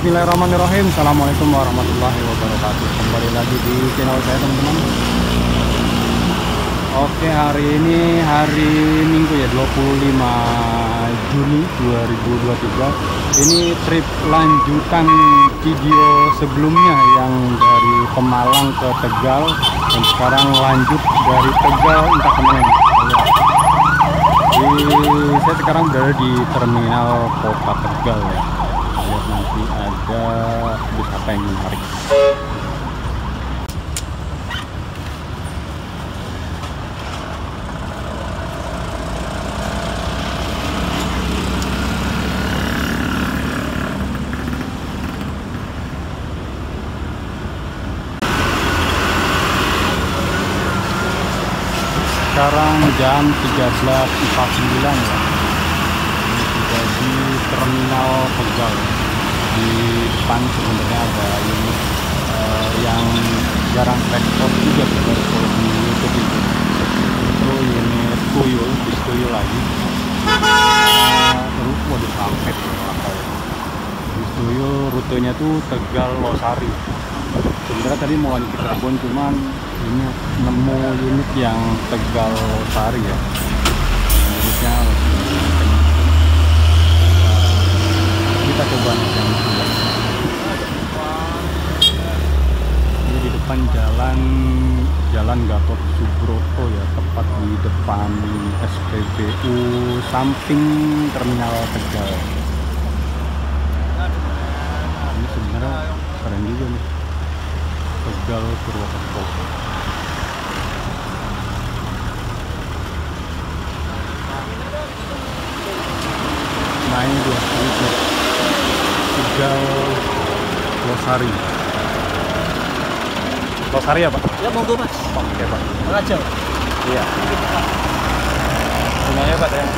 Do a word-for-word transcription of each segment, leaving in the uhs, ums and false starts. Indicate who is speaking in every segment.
Speaker 1: Bismillahirrahmanirrahim. Assalamualaikum warahmatullahi wabarakatuh. Kembali lagi di channel saya, teman-teman. Oke, hari ini hari Minggu ya, dua puluh lima Juni dua ribu dua puluh tiga. Ini trip lanjutan video sebelumnya yang dari Pemalang ke Tegal, dan sekarang lanjut dari Tegal entah kemana nih. Di, saya sekarang berada di terminal Kota Tegal ya. Lihat nanti ada bus apa yang menarik. Sekarang jam tiga belas empat puluh sembilan ya. Ini sudah di terminal Tegal. Di depan sebenarnya ada unit uh, yang jarang ekspor juga sebenarnya kalau di YouTube itu. Itu unit tuyul, bis tuyul lagi. Terus mau disampai apa ya? Bis tuyul rutenya tuh Tegal Losari. Sebenarnya tadi mau lanjut ke Cirebon, cuman ini nemu unit yang Tegal Losari ya. Unitnya kita coba nih yang ini di depan jalan Jalan Gatot Subroto ya, tepat di depan S P B U samping terminal Tegal. Ini sebenarnya keren juga nih, Tegal Purwokerto. Nah ini dia, ini Tegal Losari. Losari ya Pak?
Speaker 2: Ya monggo Mas.
Speaker 1: Oke Pak.
Speaker 2: Raja.
Speaker 1: Iya. Punyanya Pak ya.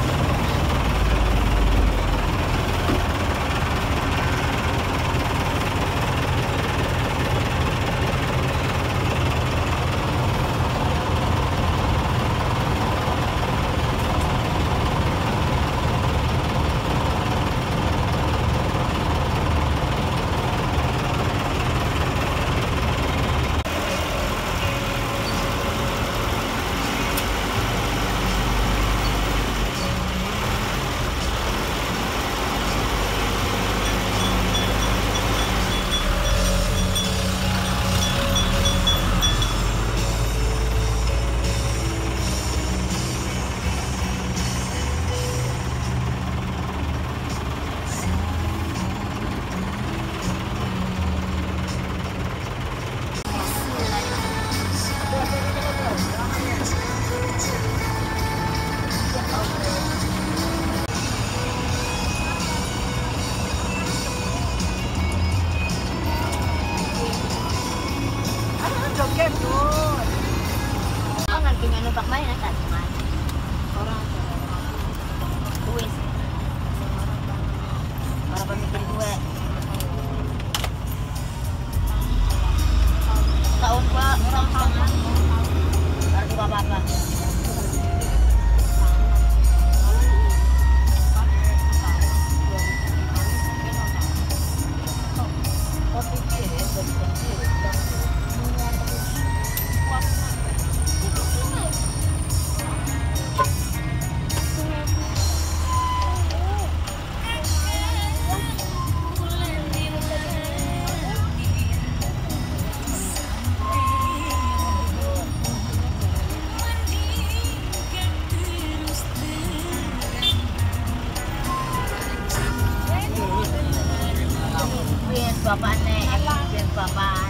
Speaker 3: Bapak nek, bapak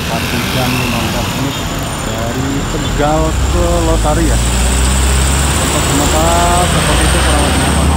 Speaker 1: satu jam lima belas menit dari Tegal ke Losari ya. Tempat sementara seperti itu kurang lebihnya.